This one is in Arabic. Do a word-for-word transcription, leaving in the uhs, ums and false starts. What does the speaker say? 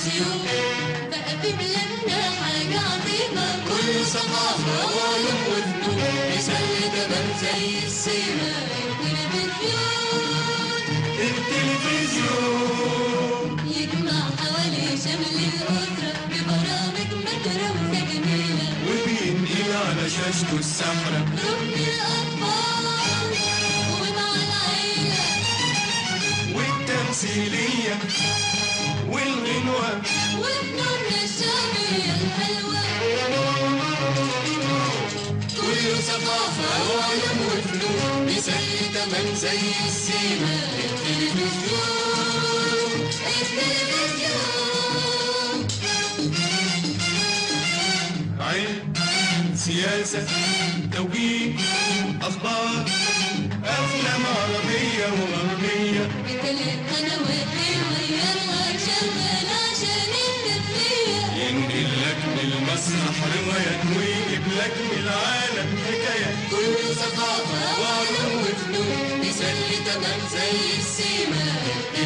والتلفزيون، بقى في بلادنا حاجة عظيمة، كله ثقافة وعلوم وفنون، يسلي كمان زي السيما. التلفزيون التلفزيون يجمع حوالي شمل الأسرة ببرامج متروسة جميلة، وبينقل على شاشته السمرة ركن الأطفال ومع العيلة والتمثيلية والغنوة وفنون الشعبية الحلوة، كله ثقافة وعلوم وفنون، بيسلي كمان زي السيما. التلفزيون التلفزيون علم سياسة توجيه أخبار أفلام عربية وغربية بثلاث قنوات ويلا شغال عشان التسلية، ينقل لك من المسرح روايات ويجيب لك من العالم حكايات، كله ثقافة وعلوم وفنون، بيسلي كمان زي السيما.